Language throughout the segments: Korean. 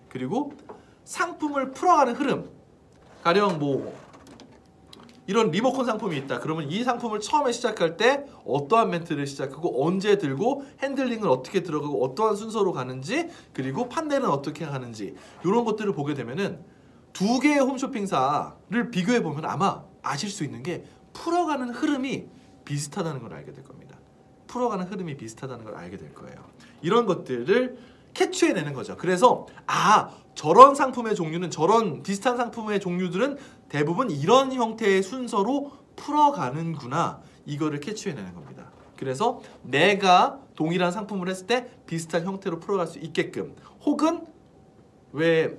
그리고 상품을 풀어가는 흐름. 가령 뭐 이런 리모컨 상품이 있다. 그러면 이 상품을 처음에 시작할 때 어떠한 멘트를 시작하고 언제 들고 핸들링을 어떻게 들어가고 어떠한 순서로 가는지 그리고 판넬은 어떻게 가는지 이런 것들을 보게 되면은 두 개의 홈쇼핑사를 비교해 보면 아마 아실 수 있는 게 풀어가는 흐름이 비슷하다는 걸 알게 될 겁니다. 풀어가는 흐름이 비슷하다는 걸 알게 될 거예요. 이런 것들을 캐치해내는 거죠. 그래서 저런 상품의 종류는 저런 비슷한 상품의 종류들은 대부분 이런 형태의 순서로 풀어가는구나. 이거를 캐치해내는 겁니다. 그래서 내가 동일한 상품을 했을 때 비슷한 형태로 풀어갈 수 있게끔 혹은 왜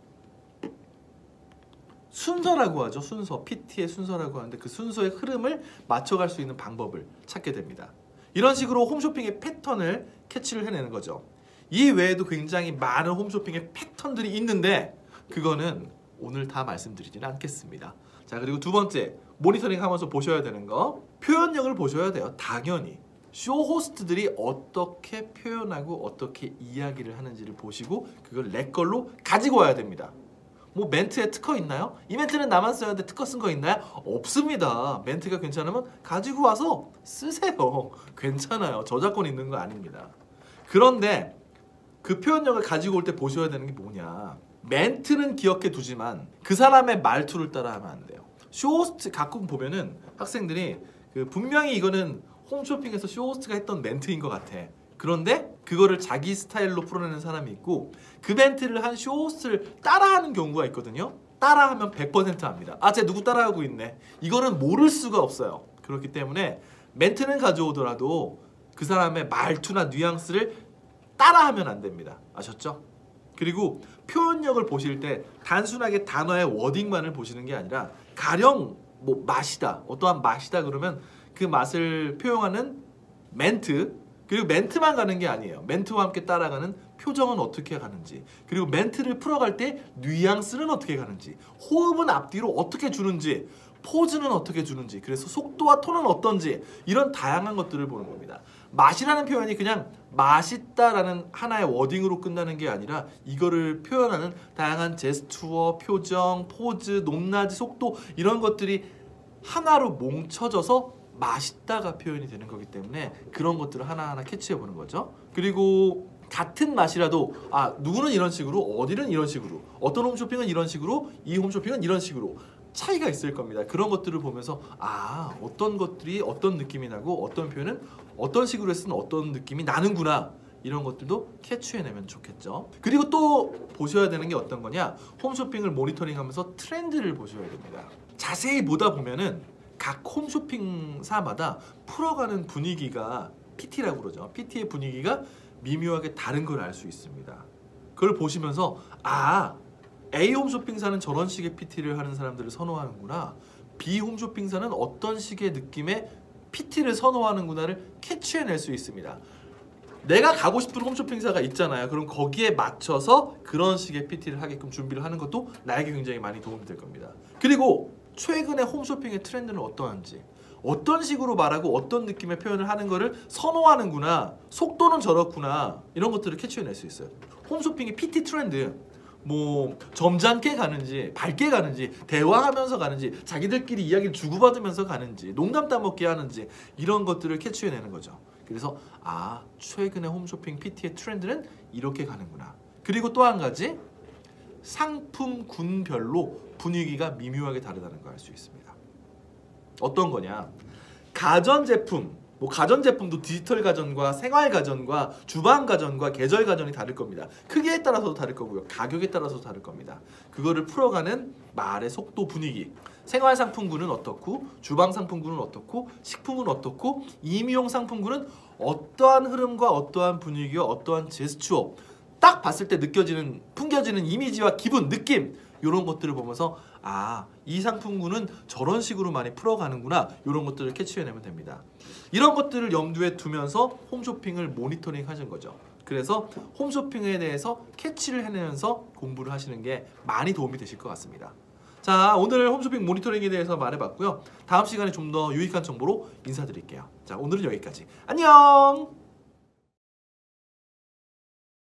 순서라고 하죠. 순서, PT의 순서라고 하는데 그 순서의 흐름을 맞춰갈 수 있는 방법을 찾게 됩니다. 이런 식으로 홈쇼핑의 패턴을 캐치를 해내는 거죠. 이 외에도 굉장히 많은 홈쇼핑의 패턴들이 있는데 그거는 오늘 다 말씀드리지는 않겠습니다. 자, 그리고 두 번째 모니터링 하면서 보셔야 되는 거 표현력을 보셔야 돼요. 당연히 쇼 호스트들이 어떻게 표현하고 어떻게 이야기를 하는지를 보시고 그걸 내 걸로 가지고 와야 됩니다. 뭐 멘트에 특허 있나요? 이 멘트는 나만 써야 돼 특허 쓴 거 있나요? 없습니다. 멘트가 괜찮으면 가지고 와서 쓰세요. 괜찮아요. 저작권 있는 거 아닙니다. 그런데 그 표현력을 가지고 올 때 보셔야 되는 게 뭐냐, 멘트는 기억해 두지만 그 사람의 말투를 따라하면 안 돼요. 쇼호스트 가끔 보면은 학생들이 분명히 이거는 홈쇼핑에서 쇼호스트가 했던 멘트인 것 같아. 그런데 그거를 자기 스타일로 풀어내는 사람이 있고 그 멘트를 한 쇼호스트를 따라하는 경우가 있거든요. 따라하면 100% 합니다. 쟤 누구 따라하고 있네. 이거는 모를 수가 없어요. 그렇기 때문에 멘트는 가져오더라도 그 사람의 말투나 뉘앙스를 따라하면 안 됩니다. 아셨죠? 그리고 표현력을 보실 때 단순하게 단어의 워딩만을 보시는 게 아니라 가령 뭐 맛이다, 어떠한 맛이다 그러면 그 맛을 표현하는 멘트, 그리고 멘트만 가는 게 아니에요. 멘트와 함께 따라가는 표정은 어떻게 가는지, 그리고 멘트를 풀어갈 때 뉘앙스는 어떻게 가는지, 호흡은 앞뒤로 어떻게 주는지, 포즈는 어떻게 주는지, 그래서 속도와 톤은 어떤지, 이런 다양한 것들을 보는 겁니다. 맛이라는 표현이 그냥 맛있다라는 하나의 워딩으로 끝나는 게 아니라 이거를 표현하는 다양한 제스처, 표정, 포즈, 높낮이, 속도 이런 것들이 하나로 뭉쳐져서 맛있다가 표현이 되는 거기 때문에 그런 것들을 하나하나 캐치해 보는 거죠. 그리고 같은 맛이라도 누구는 이런 식으로, 어디는 이런 식으로, 어떤 홈쇼핑은 이런 식으로, 이 홈쇼핑은 이런 식으로 차이가 있을 겁니다. 그런 것들을 보면서 어떤 것들이 어떤 느낌이 나고 어떤 표현은 어떤 식으로 했으면 어떤 느낌이 나는구나, 이런 것들도 캐치해내면 좋겠죠. 그리고 또 보셔야 되는 게 어떤 거냐, 홈쇼핑을 모니터링하면서 트렌드를 보셔야 됩니다. 자세히 보다 보면은 각 홈쇼핑사마다 풀어가는 분위기가 PT라고 그러죠. PT의 분위기가 미묘하게 다른 걸 알 수 있습니다. 그걸 보시면서 A 홈쇼핑사는 저런 식의 PT를 하는 사람들을 선호하는구나, B 홈쇼핑사는 어떤 식의 느낌의 PT를 선호하는구나를 캐치해낼 수 있습니다. 내가 가고 싶은 홈쇼핑사가 있잖아요. 그럼 거기에 맞춰서 그런 식의 PT를 하게끔 준비를 하는 것도 나에게 굉장히 많이 도움이 될 겁니다. 그리고 최근에 홈쇼핑의 트렌드는 어떠한지, 어떤 식으로 말하고 어떤 느낌의 표현을 하는 거를 선호하는구나, 속도는 저렇구나, 이런 것들을 캐치해낼 수 있어요. 홈쇼핑의 PT 트렌드, 뭐 점잖게 가는지 밝게 가는지 대화하면서 가는지 자기들끼리 이야기를 주고받으면서 가는지 농담 따먹기 하는지 이런 것들을 캐치해내는 거죠. 그래서 최근에 홈쇼핑 PT의 트렌드는 이렇게 가는구나. 그리고 또 한 가지, 상품군별로 분위기가 미묘하게 다르다는 걸 알 수 있습니다. 어떤 거냐, 가전제품, 뭐 가전제품도 디지털 가전과 생활 가전과 주방 가전과 계절 가전이 다를 겁니다. 크기에 따라서도 다를 거고요, 가격에 따라서도 다를 겁니다. 그거를 풀어가는 말의 속도, 분위기, 생활 상품군은 어떻고, 주방 상품군은 어떻고, 식품은 어떻고, 임의용 상품군은 어떠한 흐름과 어떠한 분위기와 어떠한 제스처, 딱 봤을 때 느껴지는, 풍겨지는 이미지와 기분, 느낌, 이런 것들을 보면서 이 상품군은 저런 식으로 많이 풀어가는구나, 이런 것들을 캐치해내면 됩니다. 이런 것들을 염두에 두면서 홈쇼핑을 모니터링 하신 거죠. 그래서 홈쇼핑에 대해서 캐치를 해내면서 공부를 하시는 게 많이 도움이 되실 것 같습니다. 자, 오늘 홈쇼핑 모니터링에 대해서 말해봤고요. 다음 시간에 좀 더 유익한 정보로 인사드릴게요. 자, 오늘은 여기까지. 안녕!